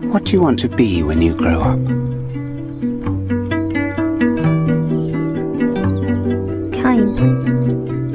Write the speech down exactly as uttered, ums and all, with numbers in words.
What do you want to be when you grow up? Kind.